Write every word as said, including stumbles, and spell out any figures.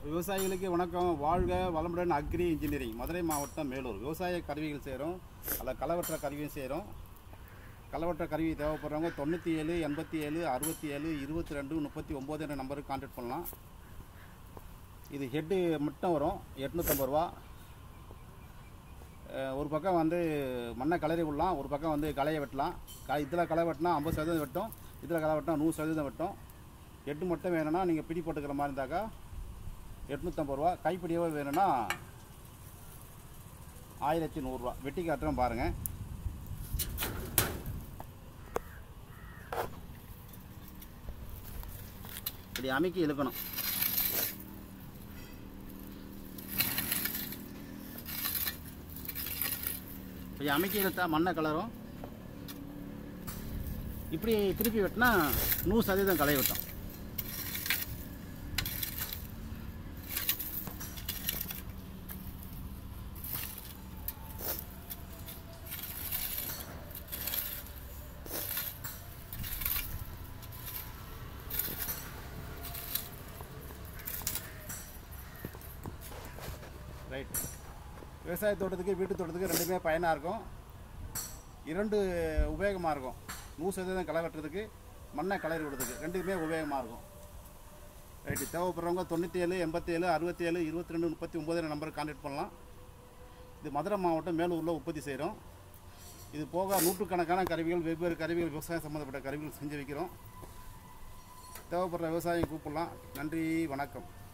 விவசாயிகளுக்கு வணக்கம். வாழ்க வளமுடன். அக்ரி இன்ஜினியரிங், மதுரை மாவட்டம், மேலூர். விவசாய கருவிகள் செய்கிறோம், அதில் களவற்ற கருவியும் செய்கிறோம். களவற்ற கருவி தேவைப்படுறவங்க தொண்ணூற்றி ஏழு எண்பத்தி ஏழு அறுபத்தி ஏழு இருபத்தி ரெண்டு முப்பத்தி ஒம்பது என்ற நம்பருக்கு கான்டாக்ட் பண்ணலாம். இது ஹெட்டு மட்டும் வரும், எட்நூற்றம்பது ரூபா. ஒரு பக்கம் வந்து மண்ணை கலரி விடலாம், ஒரு பக்கம் வந்து களையை வெட்டலாம். க இதில் களை வெட்டினா ஐம்பது சதவீதம் வெட்டும், இதில் களை வெட்டினா நூறு சதவீதம் வெட்டும். ஹெட்டு மட்டும் வேணும்னா நீங்கள் பிடி போட்டுக்கிற மாதிரி இருந்தாக்கா எட்நூற்றம்பது ரூபா. கைப்பிடியவே வேணும்னா ஆயிரத்தி நூறுரூவா. வெட்டி காட்டுறோம் பாருங்கள். இப்படி அமைக்கி இழுக்கணும். இப்படி அமைக்கி இழுத்தா மண்ணை கலரும். இப்படி திருப்பி வெட்டினா நூறு சதவீதம் களை வெட்டும். ரைட். விவசாய தோட்டத்துக்கு வீட்டு தோட்டத்துக்கு ரெண்டுமே பயனாக இருக்கும். இரண்டு உபயோகமாக இருக்கும். நூறு சதவீதம் களை வெட்டுறதுக்கு, மண்ணை கலரி விடுறதுக்கு ரெண்டுமே உபயோகமாக இருக்கும். ரைட்டு. தேவைப்படுறவங்க தொண்ணூற்றி ஏழு எண்பத்தி ஏழு அறுபத்தி ஏழு இருபத்தி ரெண்டு முப்பத்தி ஒம்பது நம்பருக்கு கான்டாக்ட் பண்ணலாம். இது மதுரை மாவட்டம், மேலூரில் உற்பத்தி செய்கிறோம். இது போக நூற்றுக்கணக்கான கருவிகள், வெவ்வேறு கருவிகள், விவசாயம் சம்மந்தப்பட்ட கருவிகள் செஞ்சு வைக்கிறோம். தேவைப்படுற விவசாயியை கூப்பிடலாம். நன்றி, வணக்கம்.